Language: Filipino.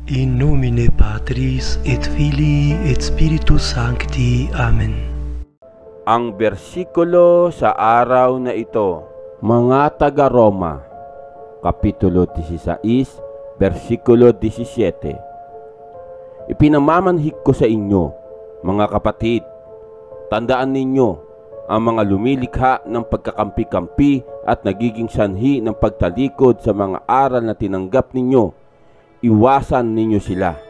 In nomine Patris et Filii et Spiritus Sancti. Amen. Ang bersikulo sa araw na ito, mga taga-Roma, Kapitulo 16, versikulo 17. Ipinamamanhik ko sa inyo, mga kapatid, tandaan ninyo ang mga lumilikha ng pagkakampi-kampi at nagiging sanhi ng pagtalikod sa mga aral na tinanggap ninyo. Iwasan ninyo sila.